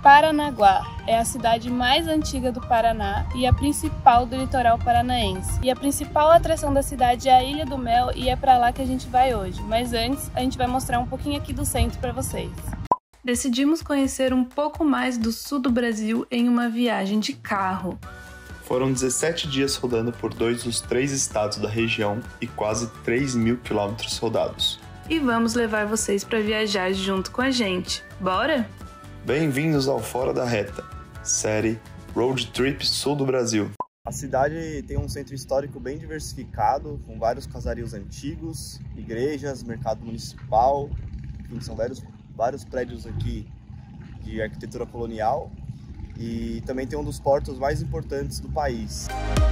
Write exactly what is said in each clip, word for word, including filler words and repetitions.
Paranaguá é a cidade mais antiga do Paraná e a principal do litoral paranaense. E a principal atração da cidade é a Ilha do Mel e é para lá que a gente vai hoje. Mas antes, a gente vai mostrar um pouquinho aqui do centro para vocês. Decidimos conhecer um pouco mais do sul do Brasil em uma viagem de carro. Foram dezessete dias rodando por dois dos três estados da região e quase três mil quilômetros rodados. E vamos levar vocês para viajar junto com a gente. Bora? Bem-vindos ao Fora da Reta, série Road Trip Sul do Brasil. A cidade tem um centro histórico bem diversificado, com vários casarios antigos, igrejas, mercado municipal, enfim, são vários, vários prédios aqui de arquitetura colonial. E também tem um dos portos mais importantes do país.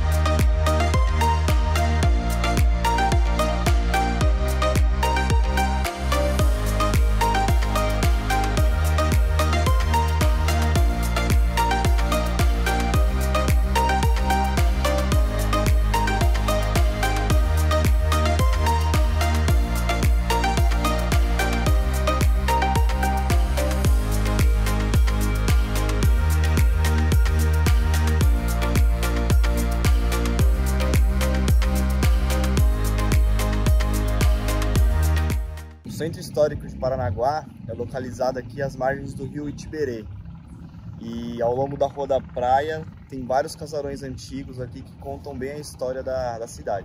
O Centro Histórico de Paranaguá é localizado aqui às margens do rio Itiberê. E ao longo da Rua da Praia tem vários casarões antigos aqui que contam bem a história da, da cidade.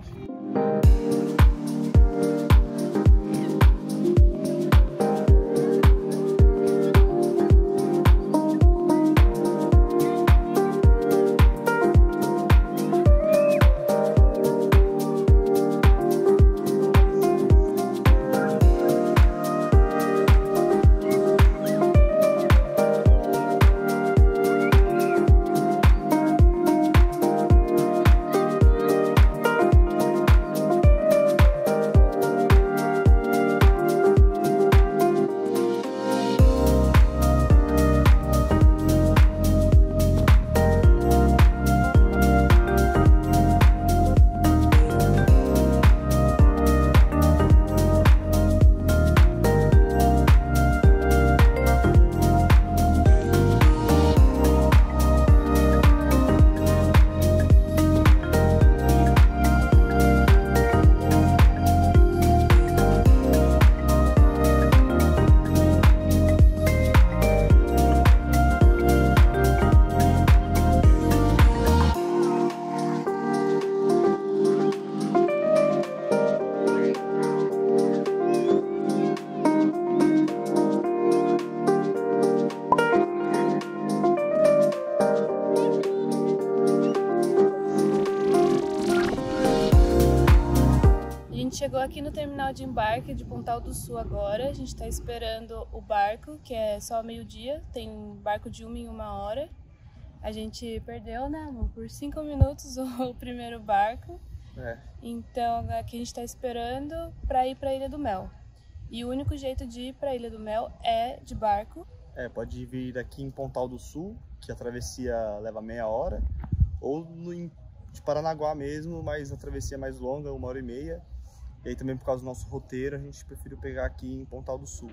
Chegou aqui no terminal de embarque de Pontal do Sul agora, a gente está esperando o barco, que é só meio-dia, tem barco de uma em uma hora. A gente perdeu, né, amor, por cinco minutos o primeiro barco, é. Então aqui a gente está esperando para ir para a Ilha do Mel. E o único jeito de ir para a Ilha do Mel é de barco. É, pode vir aqui em Pontal do Sul, que a travessia leva meia hora, ou no, de Paranaguá mesmo, mas a travessia é mais longa, uma hora e meia. E aí também por causa do nosso roteiro, a gente preferiu pegar aqui em Pontal do Sul.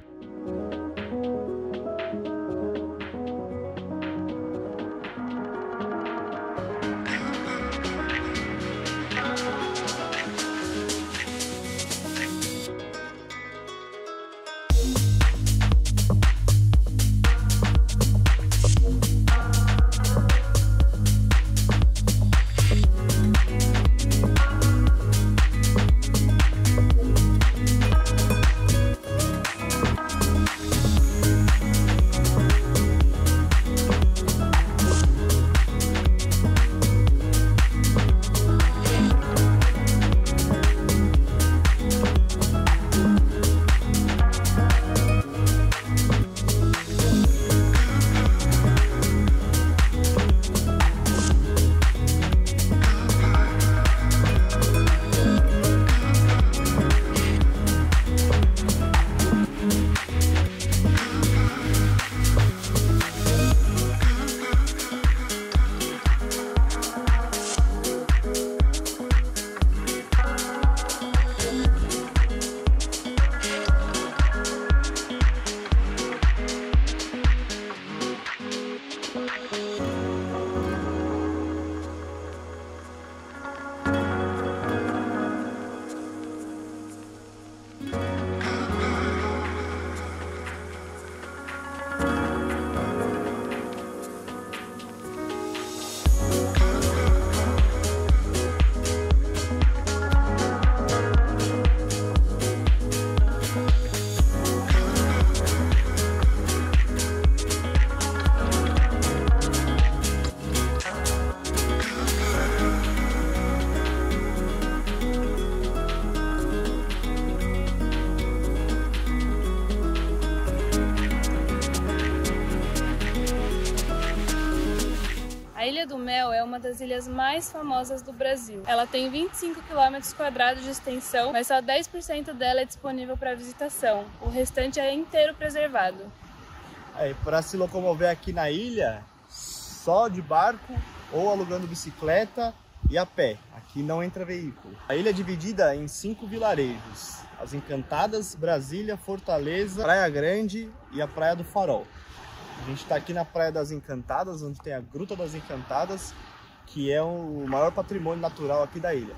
A Ilha do Mel é uma das ilhas mais famosas do Brasil. Ela tem vinte e cinco quilômetros quadrados de extensão, mas só dez por cento dela é disponível para visitação. O restante é inteiro preservado. É, para se locomover aqui na ilha, só de barco ou alugando bicicleta e a pé. Aqui não entra veículo. A ilha é dividida em cinco vilarejos: As Encantadas, Brasília, Fortaleza, Praia Grande e a Praia do Farol. A gente está aqui na Praia das Encantadas, onde tem a Gruta das Encantadas, que é o maior patrimônio natural aqui da ilha.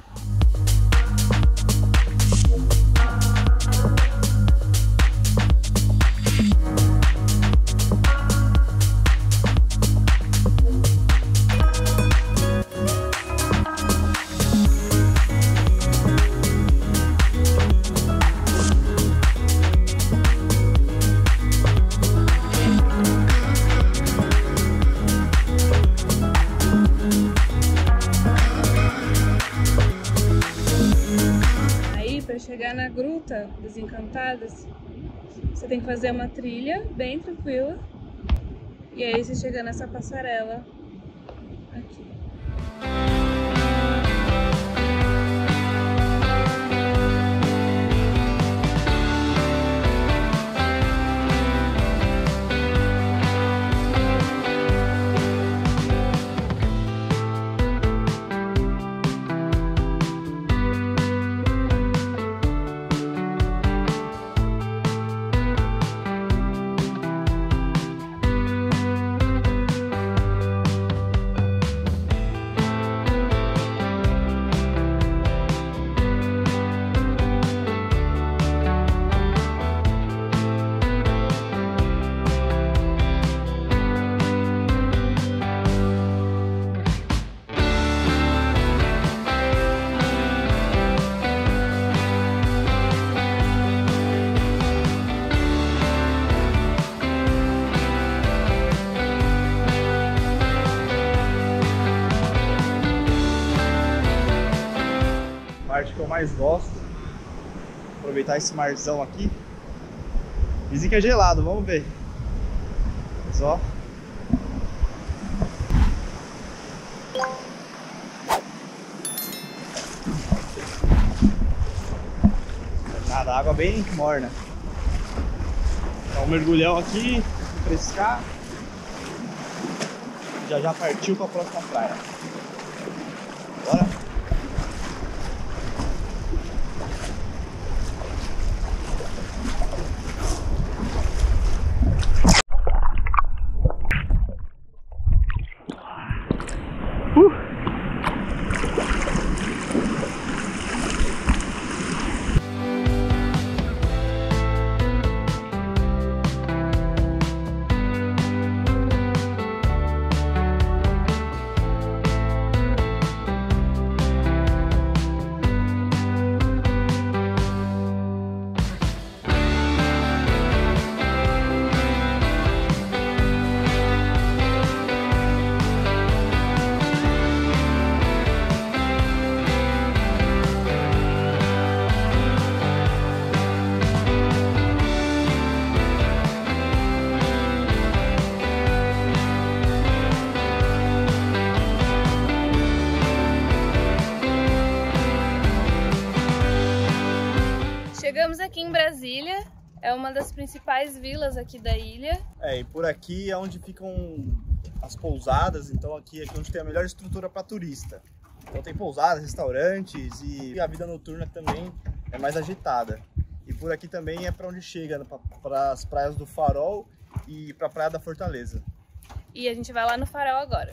Chegar na Gruta das Encantadas, você tem que fazer uma trilha bem tranquila e aí você chega nessa passarela aqui. A parte que eu mais gosto, aproveitar esse marzão aqui. Dizem que é gelado, vamos ver. Mas ó, nada, água bem morna. Dá um mergulhão aqui, refrescar. Já já partiu para a próxima praia. Bora? Chegamos aqui em Brasília, é uma das principais vilas aqui da ilha. É, e por aqui é onde ficam as pousadas, então aqui é onde tem a melhor estrutura para turista. Então tem pousadas, restaurantes e a vida noturna também é mais agitada. E por aqui também é para onde chega, para as praias do Farol e para a Praia da Fortaleza. e a gente vai lá no farol agora.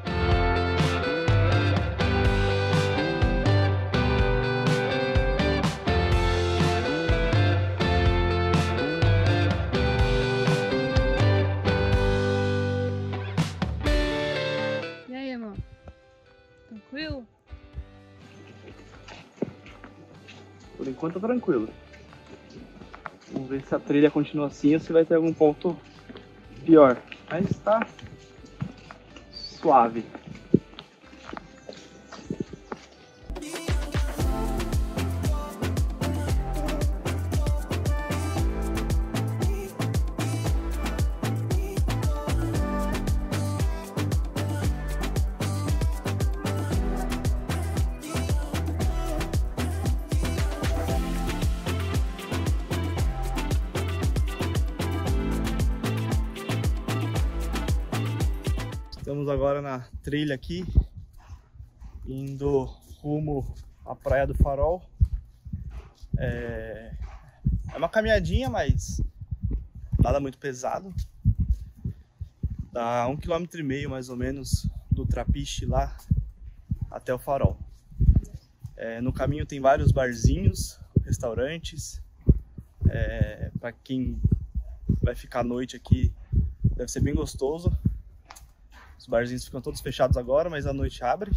E aí, amor? Tranquilo? Por enquanto tá tranquilo. Vamos ver se a trilha continua assim ou se vai ter algum ponto pior. Mas tá suave. Estamos agora na trilha aqui, indo rumo à Praia do Farol. É, é uma caminhadinha, mas nada muito pesado. Dá um quilômetro e meio mais ou menos do Trapiche lá até o Farol. É, no caminho tem vários barzinhos, restaurantes. É, para quem vai ficar à noite aqui, deve ser bem gostoso. Os barzinhos ficam todos fechados agora, mas à noite abre.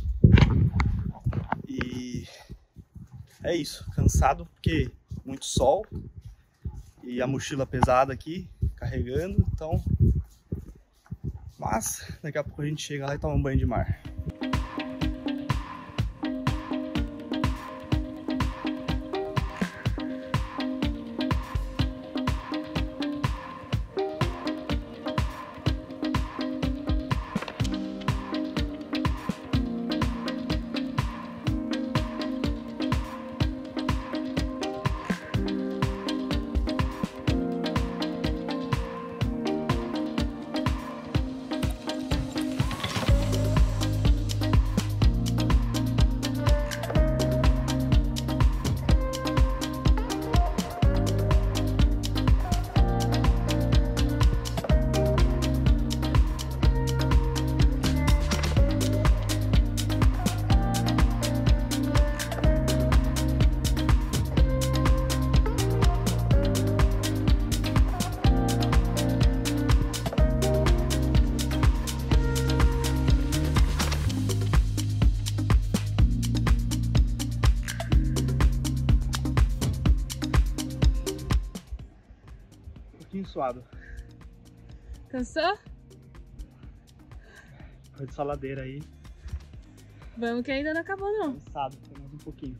E é isso, cansado porque muito sol e a mochila pesada aqui, carregando, então... Mas daqui a pouco a gente chega lá e toma um banho de mar. Suado. Cansou? Foi de saladeira aí. Vamos que ainda não acabou não. Cansado, foi mais um pouquinho.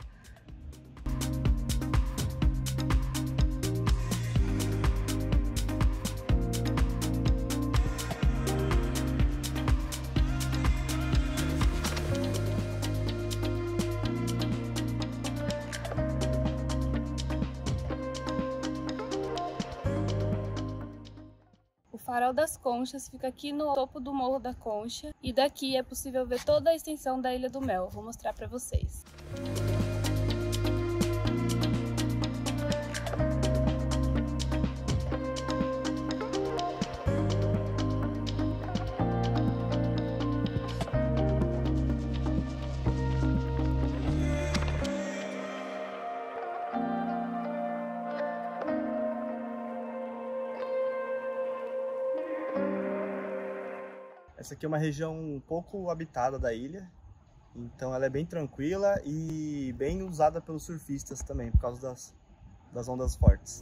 O Farol das Conchas fica aqui no topo do Morro da Concha e daqui é possível ver toda a extensão da Ilha do Mel. Vou mostrar para vocês. Essa aqui é uma região um pouco habitada da ilha, então ela é bem tranquila e bem usada pelos surfistas também, por causa das, das ondas fortes.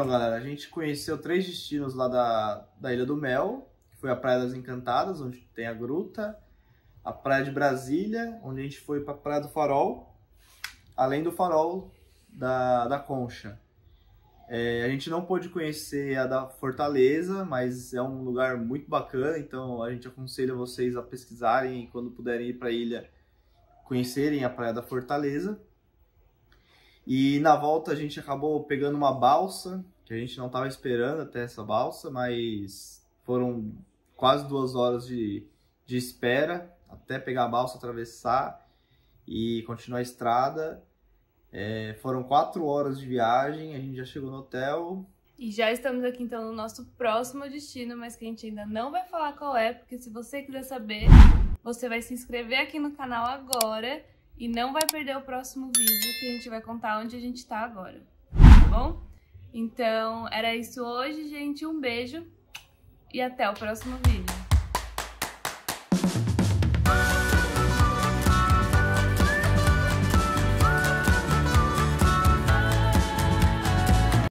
galera, a gente conheceu três destinos lá da, da Ilha do Mel, que foi a Praia das Encantadas, onde tem a gruta, a Praia de Brasília, onde a gente foi para a Praia do Farol, além do Farol da, da Concha. É, a gente não pôde conhecer a da Fortaleza, mas é um lugar muito bacana, então a gente aconselha vocês a pesquisarem e quando puderem ir para a ilha, conhecerem a Praia da Fortaleza. E na volta a gente acabou pegando uma balsa, que a gente não estava esperando até essa balsa, mas foram quase duas horas de, de espera até pegar a balsa, atravessar e continuar a estrada. É, foram quatro horas de viagem, a gente já chegou no hotel. E já estamos aqui então no nosso próximo destino, mas que a gente ainda não vai falar qual é, porque se você quiser saber, você vai se inscrever aqui no canal agora e não vai perder o próximo vídeo que a gente vai contar onde a gente tá agora, tá bom? Então era isso hoje, gente, um beijo e até o próximo vídeo.